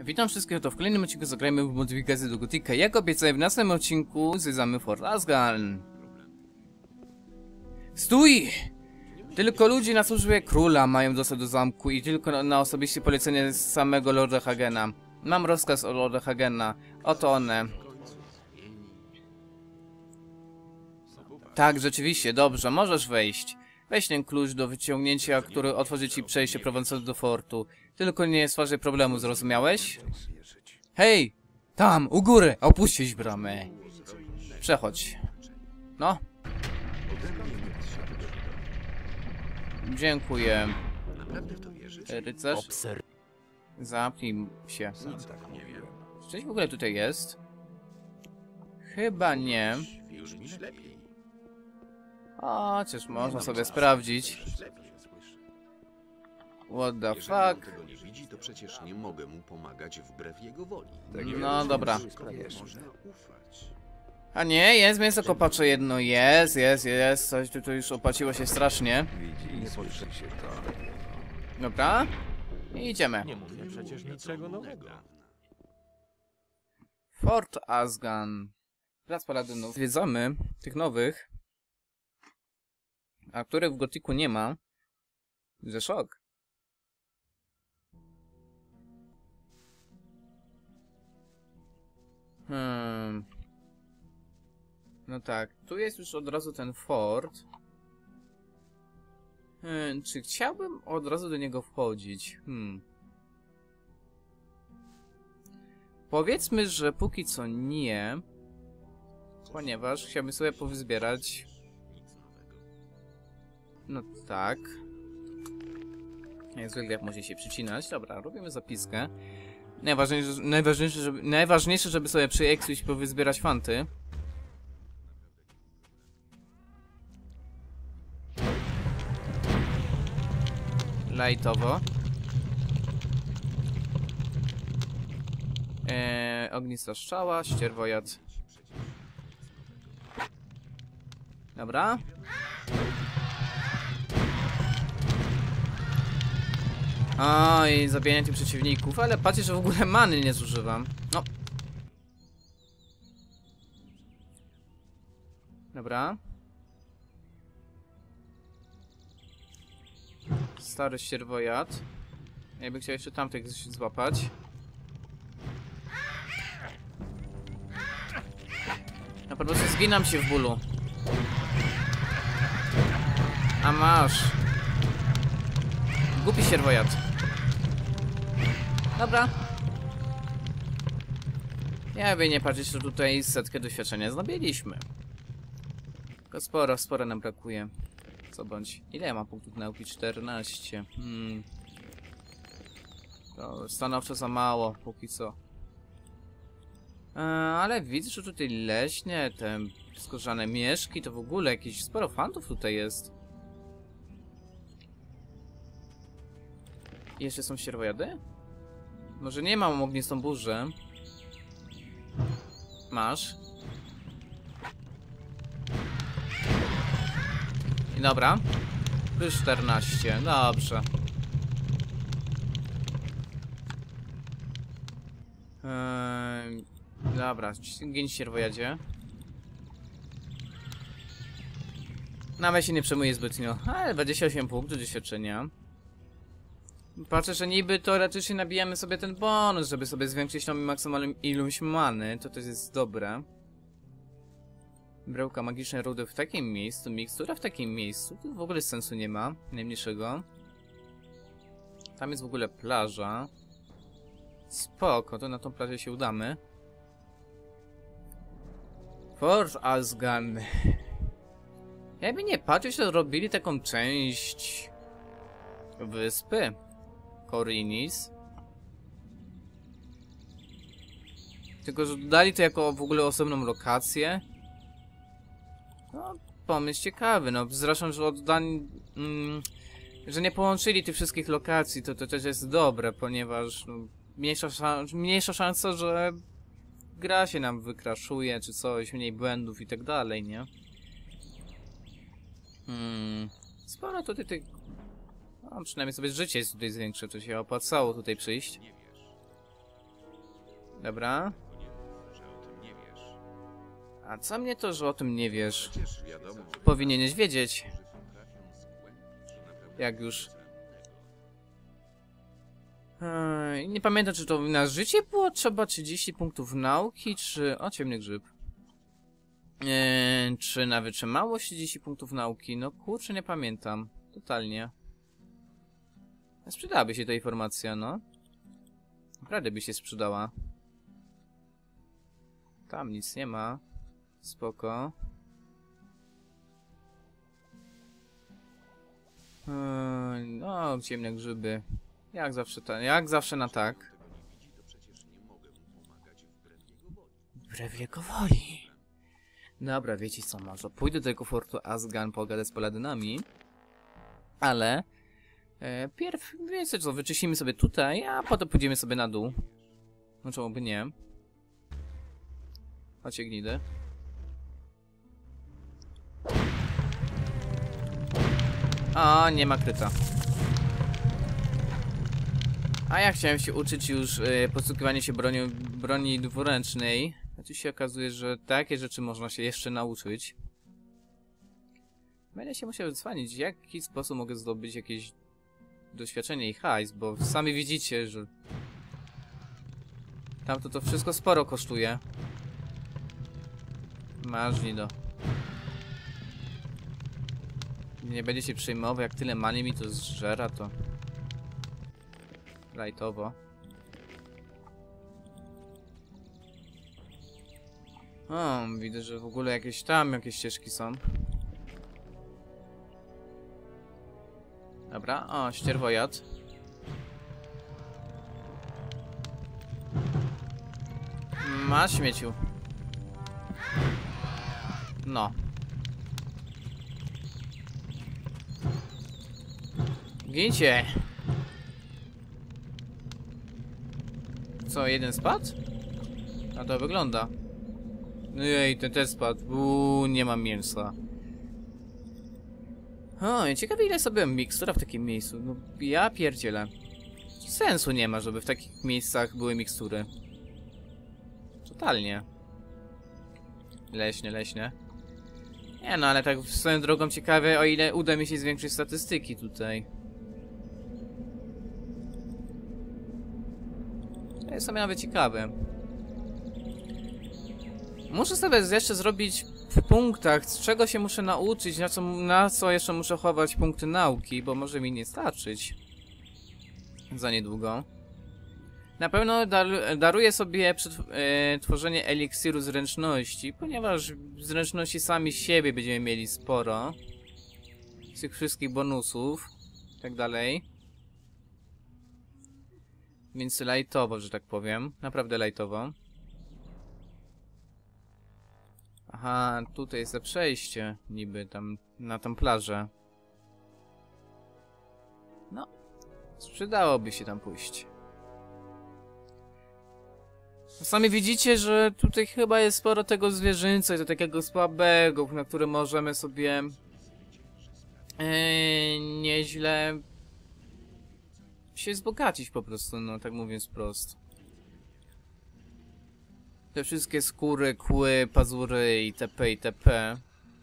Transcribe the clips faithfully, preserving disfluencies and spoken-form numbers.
Witam wszystkich, to w kolejnym odcinku zagrajmy w modyfikację do Gotika. Jak obiecałem, w następnym odcinku zwiedzamy Fort Azgan. Stój! Tylko ludzie na służbie króla mają dostęp do zamku i tylko na, na osobiste polecenie z samego Lorda Hagena. Mam rozkaz od Lorda Hagena. Oto one. Tak, rzeczywiście, dobrze, możesz wejść. Weź ten klucz do wyciągnięcia, który otworzy ci przejście prowadzące do fortu. Tylko nie stwarzaj problemu, zrozumiałeś? Hej! Tam, u góry! Opuścić bramę. Przechodź. No. Dziękuję. Rycerz? Zapnij się. Czy coś w ogóle tutaj jest? Chyba nie. O, chociaż można sobie sprawdzić. What the fuck? Tego nie widzi, to przecież nie mogę mu pomagać wbrew jego woli. No dobra. Można ufać. A nie, jest mięso kopacze jedno, jest, jest, jest. Coś tu, tu już opłaciło się strasznie. Nie słyszy się to. Dobra. I idziemy. Nie mówię przecież niczego nowego. Fort Azgan. Plac Paladynów. Zwiedzamy tych nowych, a których w Gotiku nie ma. Że szok. Hmm. No tak, tu jest już od razu ten fort. Hmm, czy chciałbym od razu do niego wchodzić? Hmm. Powiedzmy, że póki co nie. Ponieważ chciałbym sobie powyzbierać. No tak. Jak zwykle jak może się przycinać. Dobra, robimy zapiskę. Najważniejsze, najważniejsze, żeby, najważniejsze, żeby sobie przyeksuć i powyzbierać fanty. Lightowo. Eee, ognista strzała, ścierwojad. Dobra. Oj, zabijanie tych przeciwników, ale patrzcie, że w ogóle many nie zużywam. No. Dobra. Stary ścierwojad. Ja bym chciał jeszcze tamtych złapać. Ja po prostu zginam się w bólu. A masz. Głupi ścierwojad. Dobra. Ja by nie patrzeć, że tutaj setkę doświadczenia zdobyliśmy. Tylko sporo, sporo nam brakuje. Co bądź. Ile ja mam punktów nauki? czternaście. Hmm. To stanowczo za mało, póki co. Eee, ale widzę, że tutaj leśnie, te skorzane mieszki, to w ogóle jakieś sporo fantów tutaj jest. I jeszcze są ścierwojady? Może nie mam ognistą burzę. Masz. I dobra. Plus czternaście. Dobrze. Eee, dobra. Giń ścierwojadzie. Nawet się nie przejmuję zbytnio. Ale dwadzieścia osiem punktów doświadczenia. Patrzę, że niby teoretycznie nabijamy sobie ten bonus, żeby sobie zwiększyć tą maksymalną ilość many. To też jest dobre. Bryłka magicznej rudy w takim miejscu, mikstura w takim miejscu. To w ogóle sensu nie ma, najmniejszego. Tam jest w ogóle plaża. Spoko, to na tą plażę się udamy. Fort Azgan. Jakby nie patrzeć, to robili taką część wyspy Khorinis. Tylko, że dodali to jako w ogóle osobną lokację. No, pomysł ciekawy, no zresztą, że oddani, mm, że nie połączyli tych wszystkich lokacji, to to też jest dobre, ponieważ no, mniejsza, szans mniejsza szansa, że gra się nam wykraszuje, czy coś, mniej błędów i tak dalej, nie? Hmm, sporo tutaj tych... No, przynajmniej sobie życie jest tutaj zwiększe, to się opłacało tutaj przyjść. Dobra. A co mnie to, że o tym nie wiesz? Powinieneś wiedzieć. Jak już. Eee, nie pamiętam, czy to na życie było trzeba trzydzieści punktów nauki, czy... O, ciemny grzyb. Eee, czy na wytrzymałość trzydzieści punktów nauki? No kurczę, nie pamiętam. Totalnie. Sprzedałaby się ta informacja, no. Naprawdę by się sprzedała. Tam nic nie ma. Spoko. Eee, no, ciemne grzyby. Jak zawsze, ta, jak zawsze na tak. Wbrew jego woli. Dobra, wiecie co, może pójdę do tego fortu Azgan, pogadać z paladynami. Ale... E, pierw, wiecie co, wyczyścimy sobie tutaj, a potem pójdziemy sobie na dół. No czemu by nie? Chodźcie, gnidy. A, nie ma kryta. A ja chciałem się uczyć już e, posługiwania się bronią, broni dwuręcznej. A tu się okazuje, że takie rzeczy można się jeszcze nauczyć. Będę się musiał dzwonić, w jaki sposób mogę zdobyć jakieś doświadczenie i hajs, bo sami widzicie, że tamto to wszystko sporo kosztuje. Masz, Nido. Nie będzie się przejmował, jak tyle mani mi to zżera, to lajtowo. O, widzę, że w ogóle jakieś tam, jakieś ścieżki są. Dobra, o, ścierwojad. Masz, śmieciu. No. Gincie. Co, jeden spadł? A to wygląda. Ej, ten też spadł. Uuu, nie mam mięsa. O, i ciekawe, ile sobie mikstura w takim miejscu. No, ja pierdzielę. Sensu nie ma, żeby w takich miejscach były mikstury. Totalnie. Leśnie, leśnie. Nie no, ale tak swoją drogą ciekawe, o ile uda mi się zwiększyć statystyki tutaj. To jest sobie nawet ciekawe. Muszę sobie jeszcze zrobić w punktach, z czego się muszę nauczyć, na co, na co jeszcze muszę chować punkty nauki, bo może mi nie starczyć za niedługo. Na pewno dar, daruję sobie przed, e, tworzenie eliksiru zręczności, ponieważ zręczności sami siebie będziemy mieli sporo. Z tych wszystkich bonusów i tak dalej. Więc lajtowo, że tak powiem. Naprawdę lajtowo. Aha, tutaj jest to przejście, niby tam, na tą plażę. No, sprzedałoby się tam pójść. Sami widzicie, że tutaj chyba jest sporo tego zwierzyńca, to takiego słabego, na którym możemy sobie yy, nieźle się wzbogacić po prostu, no tak mówiąc wprost. Te wszystkie skóry, kły, pazury itp. itp.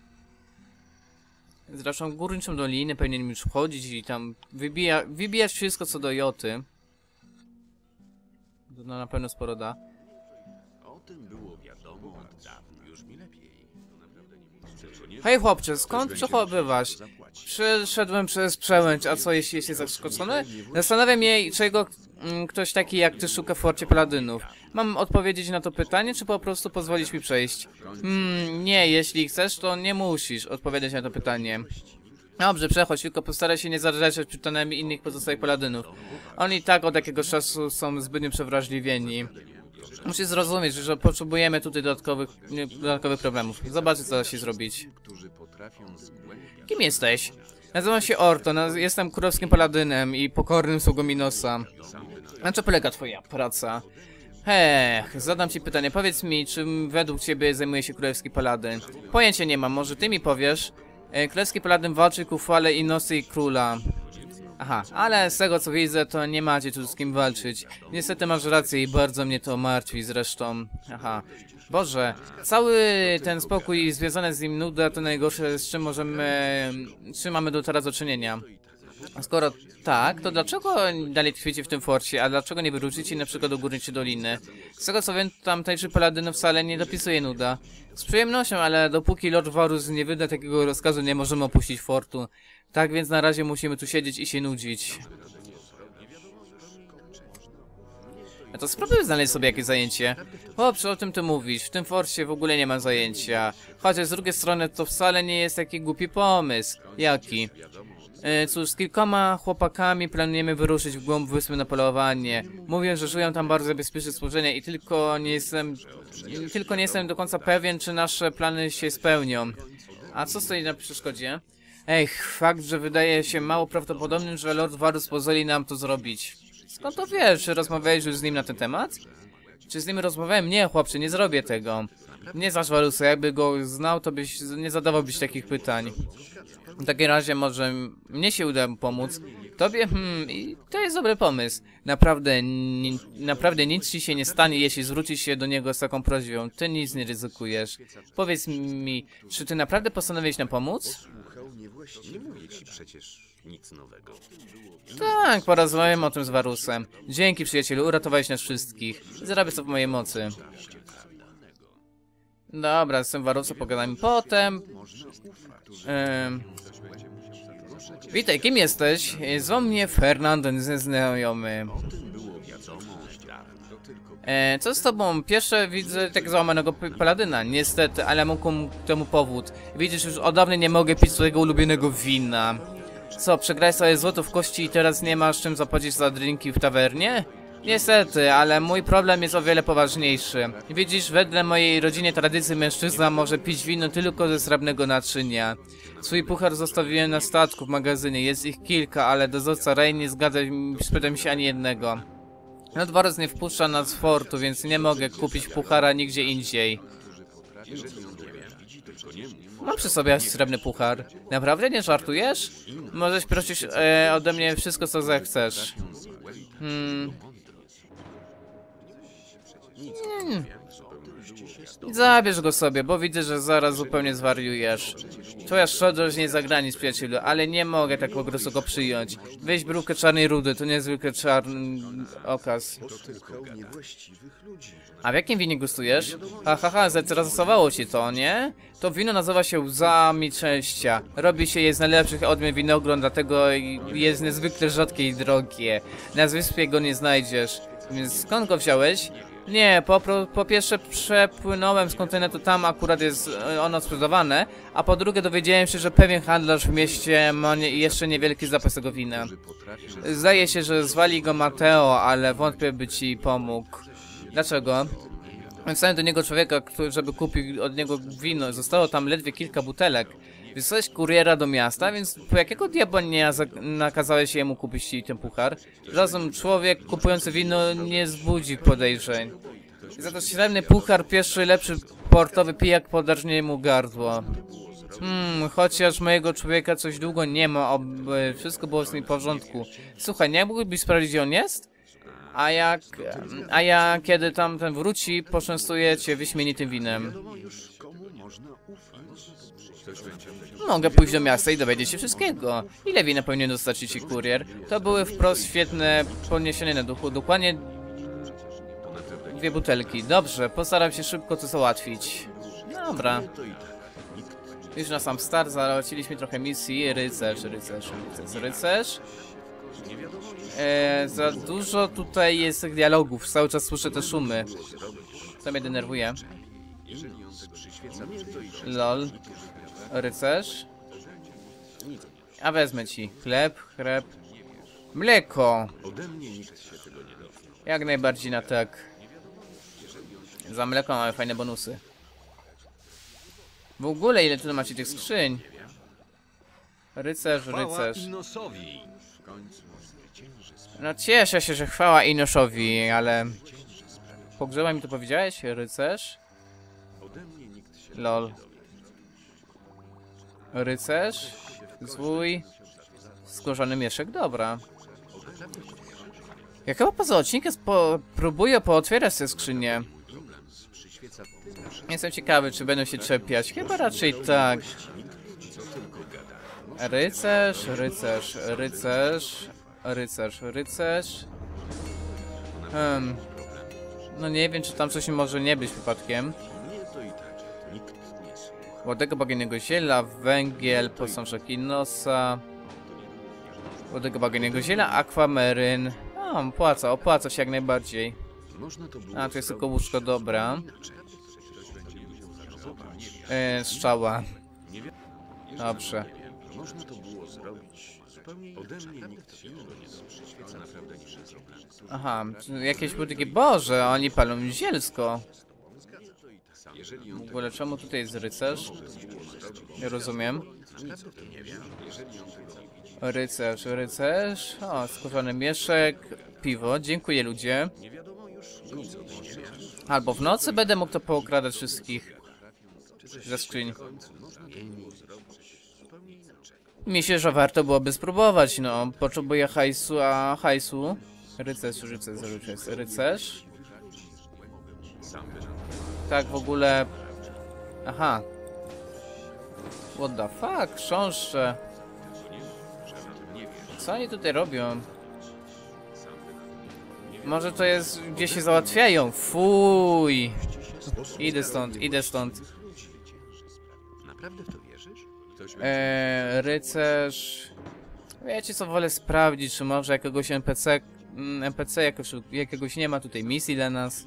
Zresztą górniczą doliny powinien już wchodzić i tam wybija, wybijać wszystko co do joty. To no, na pewno sporo da. O tym było wiadomo od dawna. Już mi lepiej. Hej chłopcze, skąd przechowywasz? Przeszedłem przez przełęcz, a co jeśli jesteś zaskoczony? Zastanawiam się, czego mm, ktoś taki jak ty szuka w forcie paladynów. Mam odpowiedzieć na to pytanie, czy po prostu pozwolić mi przejść? Hmm, nie, jeśli chcesz, to nie musisz odpowiedzieć na to pytanie. Dobrze, przechodź, tylko postaraj się nie zarażać pytaniami innych pozostałych paladynów. Oni i tak od jakiegoś czasu są zbytnio przewrażliwieni. Musisz zrozumieć, że potrzebujemy tutaj dodatkowych, nie, dodatkowych problemów. Zobaczcie, co da się zrobić. Kim jesteś? Nazywam się Orto, naz jestem królewskim paladynem i pokornym sługą Minosa. Na czym polega twoja praca? Hech, zadam ci pytanie, powiedz mi, czym według ciebie zajmuje się królewski paladyn? Pojęcia nie mam, może ty mi powiesz? E, królewski paladyn walczy ku chwale Inosy i króla. Aha, ale z tego co widzę, to nie macie tu z kim walczyć. Niestety masz rację i bardzo mnie to martwi zresztą. Aha. Boże, cały ten spokój związany z nim nuda to najgorsze, z czym możemy... z czym mamy do teraz do czynienia. Skoro tak, to dlaczego dalej tkwicie w tym forcie, a dlaczego nie wyruszycie na przykład do Górniczej Doliny? Z tego co wiem, tamtejszy paladyn wcale nie dopisuje nuda. Z przyjemnością, ale dopóki Lord Varus nie wyda takiego rozkazu, nie możemy opuścić fortu. Tak więc na razie musimy tu siedzieć i się nudzić. A to spróbuj znaleźć sobie jakieś zajęcie. Chłopcze, o tym ty mówisz. W tym forcie w ogóle nie ma zajęcia. Chociaż z drugiej strony to wcale nie jest taki głupi pomysł. Jaki? E, cóż, z kilkoma chłopakami planujemy wyruszyć w głąb wyspy na polowanie. Mówią, że żyją tam bardzo bezpieczne stworzenia i tylko nie jestem... Tylko nie jestem do końca pewien, czy nasze plany się spełnią. A co stoi na przeszkodzie? Ej, fakt, że wydaje się mało prawdopodobnym, że Lord Varus pozwoli nam to zrobić. Skąd to wiesz? Czy rozmawiałeś już z nim na ten temat? Czy z nim rozmawiałem? Nie, chłopcze, nie zrobię tego. Nie znasz Varusa, jakby go znał, to byś nie zadawałbyś takich pytań. W takim razie może mnie się uda pomóc. Tobie? Hmm, i to jest dobry pomysł. Naprawdę, ni naprawdę nic ci się nie stanie, jeśli zwrócisz się do niego z taką prośbą. Ty nic nie ryzykujesz. Powiedz mi, czy ty naprawdę postanowiłeś nam pomóc? Nie mówię ci przecież nic nowego. Tak, porozmawiam o tym z Varusem. Dzięki, przyjacielu, uratowałeś nas wszystkich. Zrobię co w mojej mocy. Dobra, z tym Varusem pogadamy potem. Ym... Witaj, kim jesteś? Zwał mnie Fernand, ze znajomy. E, co z tobą? Pierwsze widzę tak załamanego paladyna. Niestety, ale mógł temu powód. Widzisz, już od dawna nie mogę pić swojego ulubionego wina. Co, przegrałeś sobie złoto w kości i teraz nie masz czym zapłacić za drinki w tawernie? Niestety, ale mój problem jest o wiele poważniejszy. Widzisz, wedle mojej rodziny tradycji mężczyzna może pić wino tylko ze srebrnego naczynia. Swój puchar zostawiłem na statku w magazynie, jest ich kilka, ale dozorca Rain nie zgadza spyta mi się ani jednego. Lord Varus nie wpuszcza nas z fortu, więc nie mogę kupić puchara nigdzie indziej. Mam przy sobie srebrny puchar. Naprawdę nie żartujesz? Możesz prosić e, ode mnie wszystko, co zechcesz. Hmm... Hmm. Zabierz go sobie, bo widzę, że zaraz zupełnie zwariujesz. Twoja szczodrość nie za granic, przyjacielu, ale nie mogę tak po prostu go przyjąć. Weź brółkę czarnej rudy, to niezwykle czarny okaz. A w jakim winie gustujesz? Ha, ha, ha, zainteresowało ci to, nie? To wino nazywa się Łzami Szczęścia. Robi się je z najlepszych odmian winogron, dlatego jest niezwykle rzadkie i drogie. Na wyspie go nie znajdziesz. Więc skąd go wziąłeś? Nie, po, po pierwsze przepłynąłem z kontynentu, tam akurat jest ono sprzedawane, a po drugie dowiedziałem się, że pewien handlarz w mieście ma nie, jeszcze niewielki zapas tego wina. Zdaje się, że zwali go Mateo, ale wątpię, by ci pomógł. Dlaczego? Wysłałem do niego człowieka, który, żeby kupił od niego wino. Zostało tam ledwie kilka butelek. Wysłałeś kuriera do miasta, więc po jakiego diabła nie nakazałeś jemu kupić ci ten puchar? Rozum człowiek kupujący wino nie zbudzi podejrzeń. Za to średni puchar pierwszy lepszy portowy pijak podarżnie mu gardło. Hmm, chociaż mojego człowieka coś długo nie ma, oby wszystko było z nim w porządku. Słuchaj, nie mógłbyś sprawdzić, gdzie on jest? A jak... A ja, kiedy tamten wróci, poczęstuję cię wyśmienitym winem. Mogę pójść do miasta i dowiedzieć się wszystkiego. Ile wina powinien dostarczyć ci kurier? To były wprost świetne podniesienie na duchu. Dokładnie dwie butelki. Dobrze, postaram się szybko to załatwić. Dobra. Już na sam start załatwiliśmy trochę misji. Rycerz, rycerz, rycerz, rycerz. Eee, za dużo tutaj jest dialogów. Cały czas słyszę te szumy. To mnie denerwuje. Lol. Rycerz. A wezmę ci chleb, chleb, mleko. Jak najbardziej na tak. Za mleko mamy fajne bonusy. W ogóle ile tu macie tych skrzyń? Rycerz, rycerz. No cieszę się, że chwała Inoszowi, ale... Pogrzeba mi to powiedziałeś? Rycerz? Lol. Rycerz? Zwój? Skórzany mieszek, dobra. Ja chyba poza odcinkiem po próbuję pootwierać te skrzynie. Jestem ciekawy, czy będą się czepiać. Chyba raczej tak. Rycerz, rycerz, rycerz, rycerz, rycerz. Hmm. No nie wiem, czy tam coś może nie być przypadkiem. Młodego bagiennego ziela, węgiel, posążek Inosa. Młodego bagiennego ziela, akwameryn. O, opłaca, opłaca się jak najbardziej. A, tu jest tylko łóżko, dobra. Yy, strzała. Dobrze. Można to było zrobić zupełnie ode mnie nikt się nie przyświeca naprawdę nie jest problem. Aha, jakieś były takie, Boże, oni palą zielsko. W ogóle czemu tutaj jest rycerz? Nie rozumiem. Rycerz, rycerz. O, skórzany mieszek, piwo. Dziękuję, ludzie. Albo w nocy będę mógł to pookradać wszystkich ze skrzyń. Myślę, że warto byłoby spróbować, no. Potrzebuję hajsu, a hajsu. Rycerz, rycerz, rycerz, rycerz. Tak, w ogóle... Aha. What the fuck? Chrząszcze. Co oni tutaj robią? Może to jest, gdzie się załatwiają? Fuj. Idę stąd, idę stąd. Naprawdę w to wierzysz? Eee, rycerz... Wiecie co, wolę sprawdzić, czy może jakiegoś N P C... N P C jakoś, jakiegoś nie ma tutaj misji dla nas.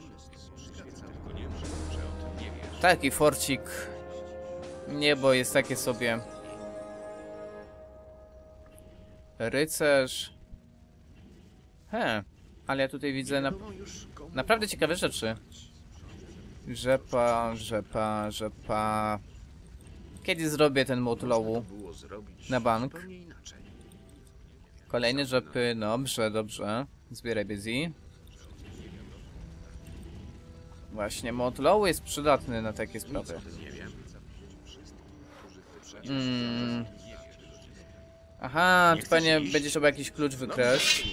Taki forcik. Niebo jest takie sobie. Rycerz. He, ale ja tutaj widzę na... naprawdę ciekawe rzeczy. Rzepa, rzepa, rzepa. Kiedy zrobię ten motlowu na bank? Kolejne rzepy, dobrze, dobrze. Zbieraj busy. Właśnie, motlow jest przydatny na takie sprawy. Mm. Aha, tu pewnie będzie trzeba jakiś klucz wykraść.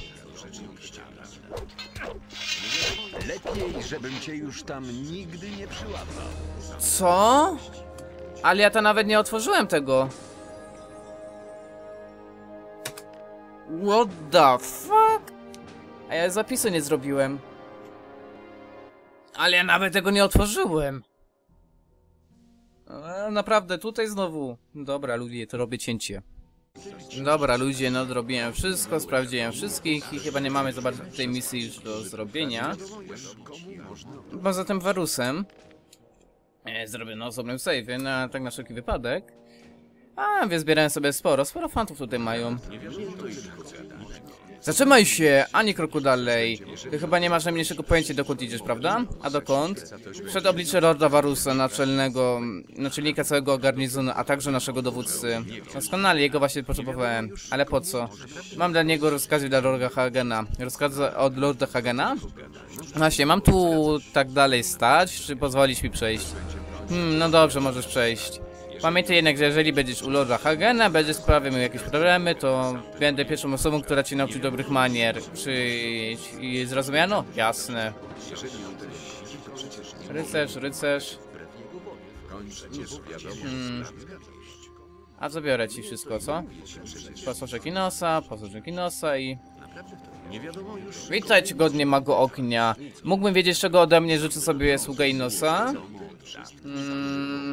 Lepiej, żebym cię już tam nigdy nie przyłapał. Co? Ale ja to nawet nie otworzyłem tego. What the fuck? A ja zapisu nie zrobiłem. Ale ja nawet tego nie otworzyłem. E, naprawdę, tutaj znowu. Dobra, ludzie, to robię cięcie. Dobra, ludzie, no zrobiłem wszystko, sprawdziłem wszystkich i chyba nie mamy za bardzo tej misji już do zrobienia. Poza tym Varusem. E, zrobię na osobnym save'ie, na tak na wszelki wypadek. A, więc zbierałem sobie sporo, sporo fantów tutaj mają. Zatrzymaj się, ani kroku dalej. Ty chyba nie masz najmniejszego pojęcia, dokąd idziesz, prawda? A dokąd? Przed oblicze Lorda Varusa, naczelnego, naczelnika całego garnizonu, a także naszego dowódcy. Doskonale, jego właśnie potrzebowałem. Ale po co? Mam dla niego rozkazy dla Lorda Hagena. Rozkazy od Lorda Hagena? Właśnie, mam tu tak dalej stać, czy pozwolisz mi przejść? Hmm, no dobrze, możesz przejść. Pamiętaj jednak, że jeżeli będziesz u Lorda Hagena, będziesz sprawiał mi jakieś problemy, to będę pierwszą osobą, która cię nauczy dobrych manier. Czy zrozumiano? Jasne. Rycerz, rycerz. Hmm. A zabiorę ci wszystko, co? Posążek Inosa, posążek Inosa i... Witaj, godnie mago ognia. Mógłbym wiedzieć, czego ode mnie życzy sobie sługa Inosa? Hmm.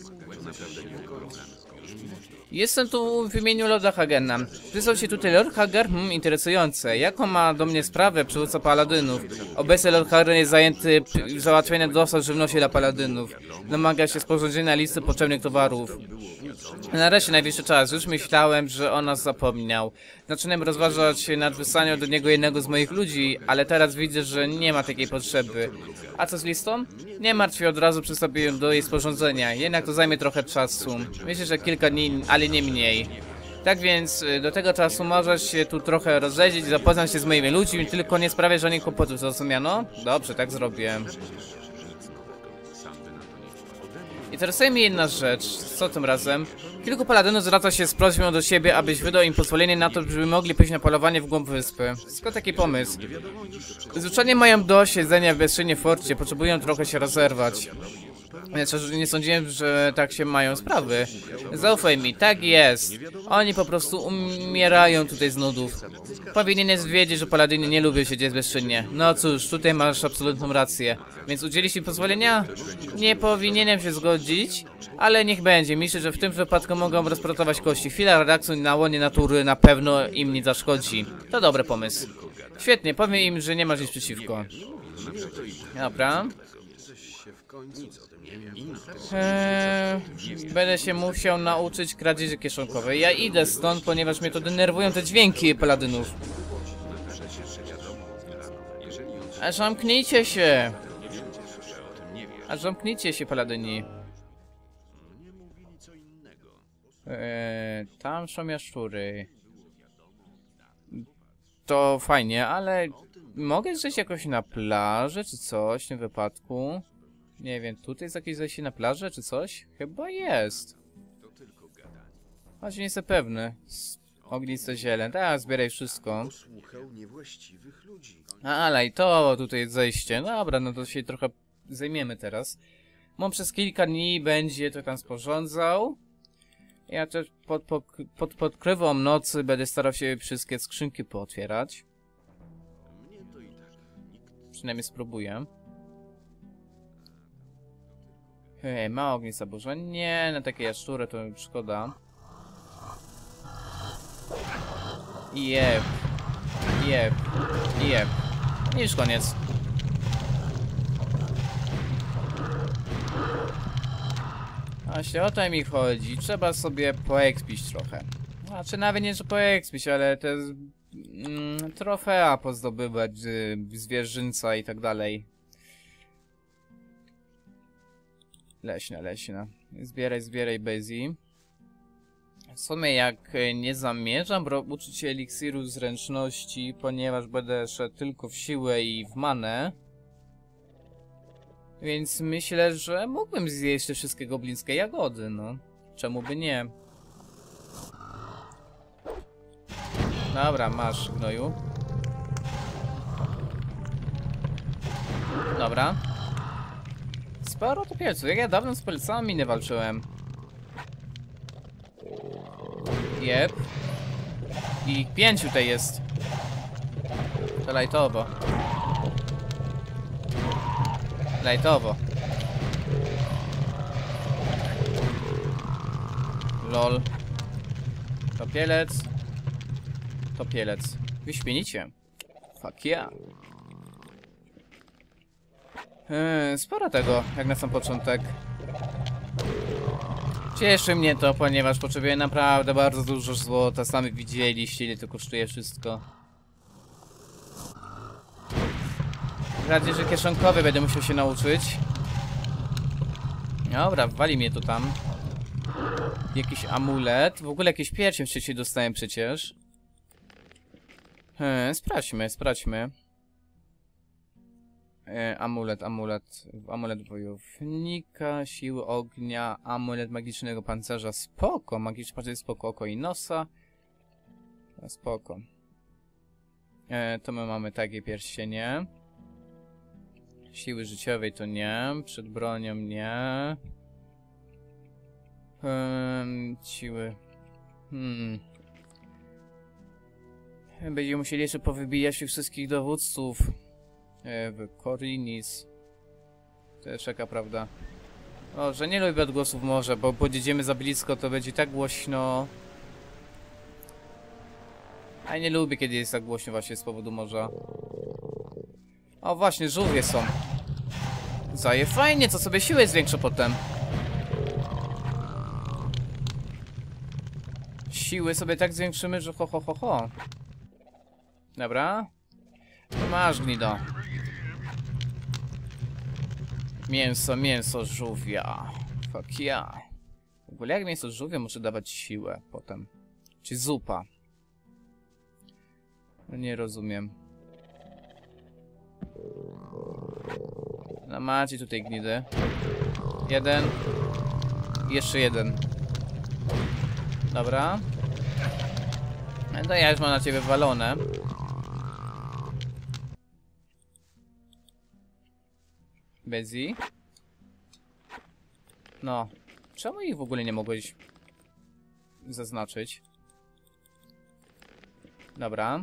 Jestem tu w imieniu Lorda Hagena. Wysłał się tutaj Lord Hagen? Hmm, interesujące. Jaką ma do mnie sprawę przywódca paladynów? Obecnie Lord Hagen jest zajęty załatwieniem dostaw żywności dla paladynów. Domaga się sporządzenia listy potrzebnych towarów. Nareszcie najwyższy czas. Już myślałem, że o nas zapomniał. Zaczynam rozważać nad wysłaniem do niego jednego z moich ludzi, ale teraz widzę, że nie ma takiej potrzeby. A co z listą? Nie martw się, od razu przystąpię do jej sporządzenia. Jednak to zajmie trochę czasu. Myślę, że kilka dni, ale nie mniej. Tak więc do tego czasu możesz się tu trochę rozejrzeć i zapoznać się z moimi ludźmi, tylko nie sprawiaj żadnych kłopotów, zrozumiano? Dobrze, tak zrobię. Interesuje mnie jedna rzecz. Co tym razem? Kilku paladynów zwraca się z prośbą do siebie, abyś wydał im pozwolenie na to, żeby mogli pójść na polowanie w głąb wyspy. Skąd taki pomysł? Zwyczajnie mają dość jedzenia w bezczynnie forcie, potrzebują trochę się rozerwać. Nie sądziłem, że tak się mają sprawy. Zaufaj mi, tak jest. Oni po prostu umierają tutaj z nudów. Powinieneś wiedzieć, że paladyny nie lubią siedzieć bezczynnie. No cóż, tutaj masz absolutną rację. Więc udzielisz mi pozwolenia? Nie powinienem się zgodzić, ale niech będzie. Myślę, że w tym wypadku mogą rozprotować kości. Chwila relaksu na łonie natury na pewno im nie zaszkodzi. To dobry pomysł. Świetnie, powiem im, że nie masz nic przeciwko. Dobra. Eee, będę się musiał nauczyć kradzieży kieszonkowej. Ja idę stąd, ponieważ mnie to denerwują te dźwięki paladynów. A zamknijcie się! A zamknijcie się, paladyni. Eee, tam są jaszczury. To fajnie, ale mogę żyć jakoś na plaży czy coś w tym wypadku? Nie wiem, tutaj jest jakieś zejście na plażę czy coś? Chyba jest. Choć nie jestem pewny. Ogniste ziele. Tak, zbieraj wszystko. Ale i to tutaj jest zejście. Dobra, no to się trochę zajmiemy teraz. Mam przez kilka dni będzie to tam sporządzał. Ja też pod, pod, pod podkrywą nocy będę starał się wszystkie skrzynki pootwierać. Przynajmniej spróbuję. Hej, ma ognista burza. Nie, na takie jaszczury to szkoda. Jeb. Jeb. Jeb. I już koniec. Właśnie o to mi chodzi. Trzeba sobie poekspić trochę. Znaczy nawet nie, że poekspić, ale te mm, trofea pozdobywać, y, zwierzyńca i tak dalej. Leśna, leśna. Zbieraj, zbieraj, Bazy. W sumie jak nie zamierzam uczyć się eliksiru zręczności, ponieważ będę szedł tylko w siłę i w manę. Więc myślę, że mógłbym zjeść te wszystkie goblińskie jagody, no. Czemu by nie? Dobra, masz, gnoju. Dobra. Sporo to pielców. Jak ja dawno z pelcami nie walczyłem. Jep. I pięciu tutaj jest. To lajtowo. Lajtowo. Lol. Topielec. Topielec. Wyśmienicie. Fuck yeah. Yy, sporo tego, jak na sam początek. Cieszy mnie to, ponieważ potrzebuję naprawdę bardzo dużo złota. Sami widzieliście, ile to kosztuje wszystko. Kradzieży kieszonkowe będę musiał się nauczyć. Dobra, wali mnie to tam. Jakiś amulet. W ogóle jakieś pierścień wcześniej dostałem przecież. Yy, sprawdźmy, sprawdźmy. Yy, amulet, amulet. Amulet wojownika, siły ognia, amulet magicznego pancerza. Spoko, magiczny pancerz spoko, oko i nosa. Spoko. Yy, to my mamy takie pierścienie. Siły życiowej to nie. Przed bronią nie. Yy, siły. Hmm. Będziemy musieli jeszcze powybijać się wszystkich dowódców. W Korinis. To jest taka prawda. O, że nie lubię odgłosów morza, bo podjedziemy za blisko, to będzie tak głośno. A ja nie lubię, kiedy jest tak głośno właśnie z powodu morza. O, właśnie, żółwie są. Zaje fajnie, co sobie siłę zwiększę potem. Siły sobie tak zwiększymy, że ho ho ho ho. Dobra. Masz, gnido. Mięso, mięso żółwia. Fuck yeah. W ogóle jak mięso żółwia może dawać siłę potem? Czy zupa? No nie rozumiem. No macie tutaj gnidy. Jeden. I jeszcze jeden. Dobra. No to ja już mam na ciebie wywalone. Bezi. No. Czemu ich w ogóle nie mogłeś zaznaczyć? Dobra.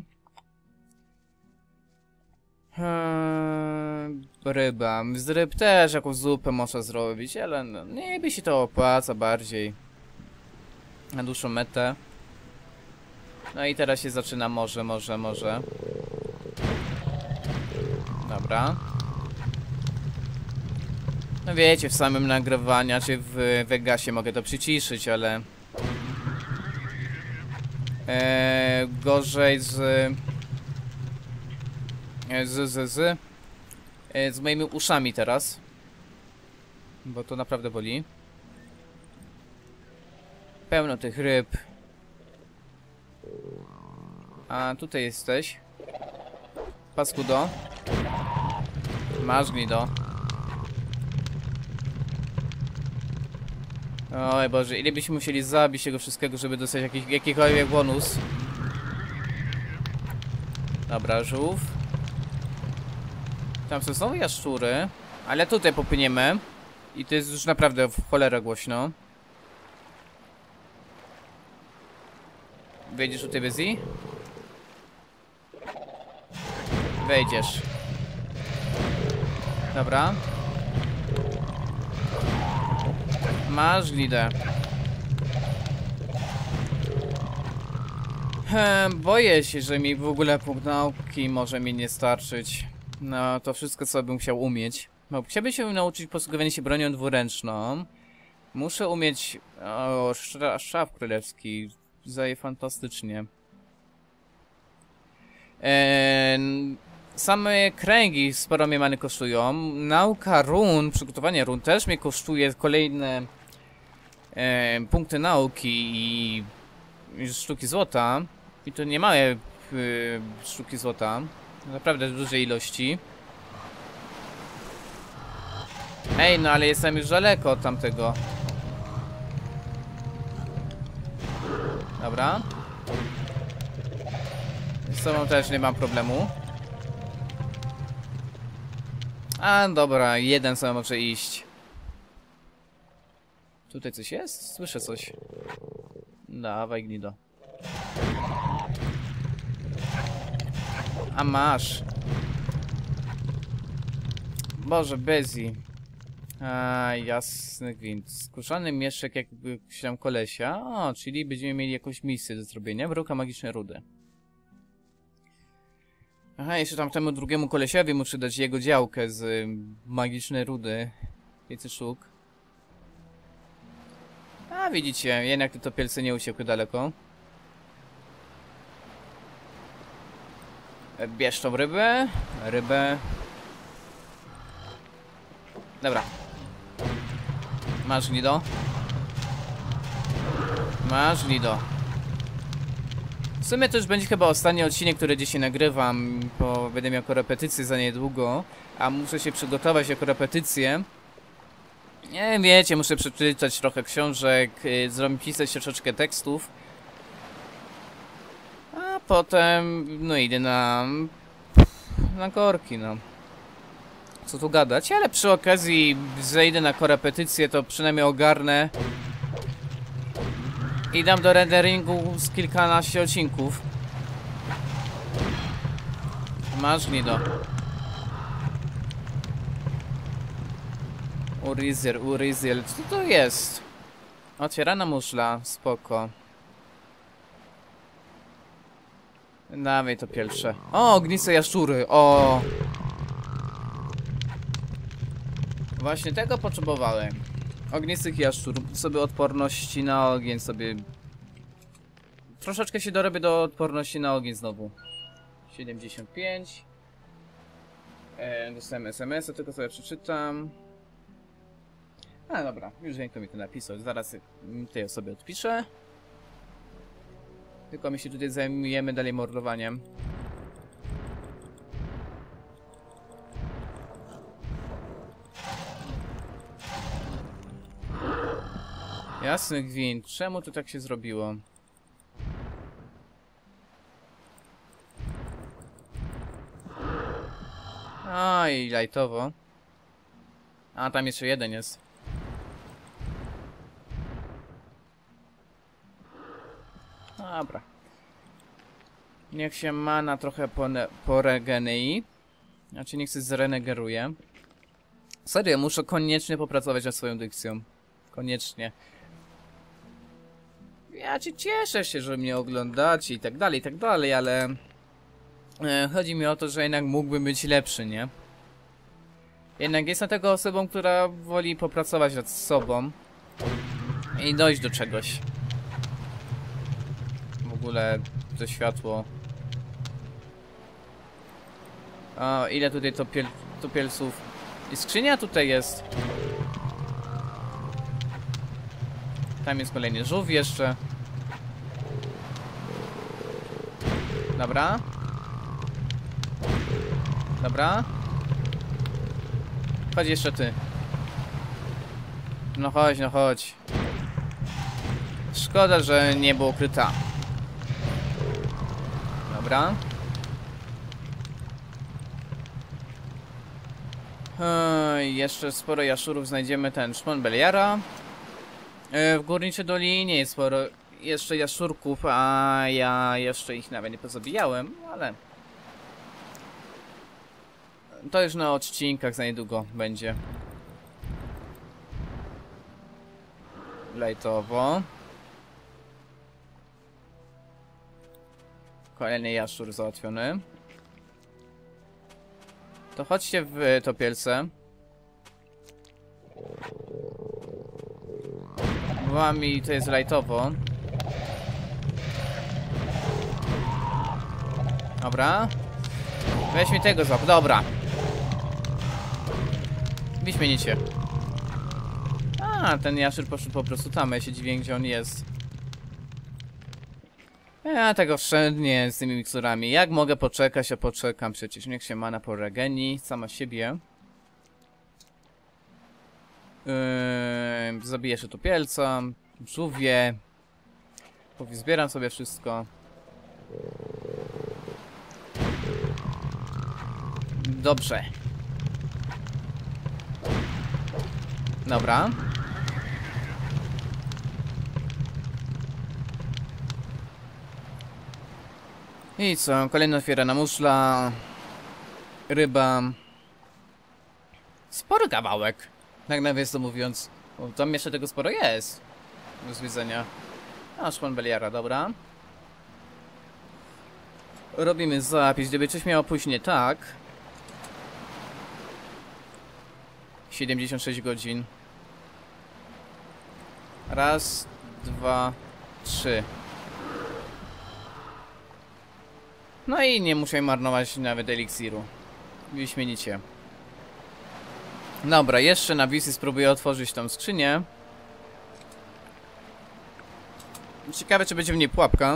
Hmm, ryba. Z ryb też jakąś zupę można zrobić, ale no, nie by się to opłaca bardziej. Na dłuższą metę. No i teraz się zaczyna może, może, może. Dobra. No wiecie, w samym nagrywaniu, czy w Vegasie mogę to przyciszyć, ale... Eee, gorzej z... Z, z, z... Z moimi uszami teraz. Bo to naprawdę boli. Pełno tych ryb. A tutaj jesteś. Paskudo. Masz gnido. Oj Boże, ile byśmy musieli zabić tego wszystkiego, żeby dostać jakiś, jakikolwiek bonus. Dobra, żółw. Tam są znowu jaszczury. Ale tutaj popłyniemy. I to jest już naprawdę w cholerę głośno. Wejdziesz tutaj Bezi? Wejdziesz. Dobra. Masz glidę. Ehm, boję się, że mi w ogóle punkt nauki może mi nie starczyć. No, to wszystko, co bym chciał umieć. No, chciałbym się nauczyć posługiwania się bronią dwuręczną. Muszę umieć... O, szaf królewski. Zaje fantastycznie. Eee, same kręgi sporo mnie many kosztują. Nauka run, przygotowanie run też mnie kosztuje kolejne e, punkty nauki i, i sztuki złota. I to nie małe e, sztuki złota. Naprawdę w dużej ilości. Ej, no ale jestem już daleko od tamtego. Dobra. Z tobą też nie mam problemu. A dobra, jeden sobie może iść. Tutaj coś jest? Słyszę coś. Dawaj, gnido. A masz. Boże, Bezi. A, jasny gwint. Skuszany mieszek jakby tam kolesia. O, czyli będziemy mieli jakąś misję do zrobienia. Wróg magicznej rudy. Aha, jeszcze tam temu drugiemu kolesiowi muszę dać jego działkę z y, magicznej rudy. pięćset sztuk. A, widzicie, jednak te topielce nie uciekły daleko. E, bierz tą rybę. Rybę. Dobra. Masz gnido. Masz gnido. W sumie to już będzie chyba ostatni odcinek, który dzisiaj nagrywam, bo będę miał korepetycję za niedługo, a muszę się przygotować jako repetycję. Nie wiecie, muszę przeczytać trochę książek, yy, zrobić pisać troszeczkę tekstów. A potem, no idę na... na korki, no. Co tu gadać, ale przy okazji zejdę na korepetycję, to przynajmniej ogarnę. I dam do renderingu z kilkanaście odcinków. Masz gnido. Uriziel, Uriziel. Co to jest? Otwierana muszla, spoko. Dawaj to pierwsze. O, ogniste jaszczury, o! Właśnie tego potrzebowałem. Ognistych jaszczur, sobie odporności na ogień sobie... Troszeczkę się dorobię do odporności na ogień znowu. siedemdziesiąt pięć. E, dostałem es em es a, tylko sobie przeczytam. A dobra, już Żeńko mi to napisał, zaraz tej osobie odpiszę. Tylko my się tutaj zajmujemy dalej mordowaniem. Jasny gwint. Czemu to tak się zrobiło? A i lajtowo. A tam jeszcze jeden jest. Dobra. Niech się mana trochę poregenei. Znaczy niech się zrenegeruje. Serio, muszę koniecznie popracować nad swoją dykcją. Koniecznie. Ja ci cieszę się, że mnie oglądacie i tak dalej, i tak dalej, ale... E, chodzi mi o to, że jednak mógłbym być lepszy, nie? Jednak jestem taką osobą, która woli popracować nad sobą i dojść do czegoś. W ogóle to światło. O, ile tutaj topiel, topielców. I skrzynia tutaj jest. Tam jest kolejny żółw jeszcze. Dobra. Dobra. Chodź jeszcze ty. No chodź, no chodź. Szkoda, że nie było ukryta. Dobra. Ej, jeszcze sporo jaszczurów znajdziemy ten szpon Beliara. E, w Górniczej Dolinie jest sporo jeszcze jaszczurków, a ja jeszcze ich nawet nie pozabijałem, ale... To już na odcinkach za niedługo będzie. Lajtowo. Kolejny jaszczur załatwiony. To chodźcie w topielce. Wami to jest lajtowo. Dobra. Weź mi tego złap. Dobra. Wyśmienicie. A, ten jaszczur poszedł po prostu tam. Ja się dziwię, gdzie on jest. Ja tego wszędnie z tymi miksturami. Jak mogę poczekać, a poczekam przecież. Niech się mana po regeni, sama siebie. Yy, zabiję jeszcze topielca, żółwie. Zbieram sobie wszystko. Dobrze. Dobra. I co? Kolejna otwierana muszla. Ryba. Spory kawałek. Tak nawiasem mówiąc. Bo tam jeszcze tego sporo jest. Do zwiedzenia. A, szpon Beliara, dobra. Robimy zapis. Gdyby coś miało pójść nie tak. siedemdziesiąt sześć godzin. Raz, dwa, trzy. No i nie muszę marnować nawet eliksiru. Wyśmienicie. Dobra, jeszcze na wizji spróbuję otworzyć tą skrzynię. Ciekawe, czy będzie w niej pułapka.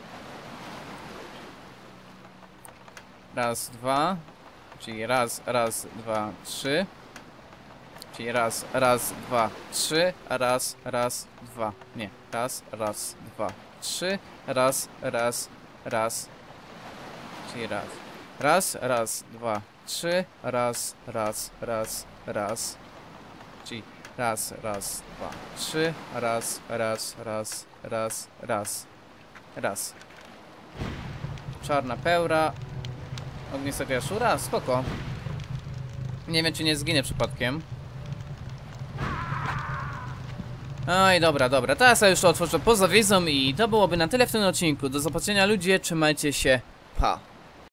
Raz, dwa. Czyli raz, raz, dwa, trzy. Czyli raz, raz, dwa, trzy. A raz, raz, dwa. Nie. Raz, raz, dwa, trzy. Raz, raz, raz. Czyli raz. Raz, raz, dwa, trzy. Raz, raz, raz, raz. Czyli raz, raz, dwa, trzy. Raz, raz, raz, raz, raz. Raz. Czarna pełra. Ognistego jaszczura? Spoko. Nie wiem, czy nie zginę przypadkiem. Oj, dobra, dobra. Teraz ja już to otworzę poza wizą i to byłoby na tyle w tym odcinku. Do zobaczenia ludzie, trzymajcie się. Pa.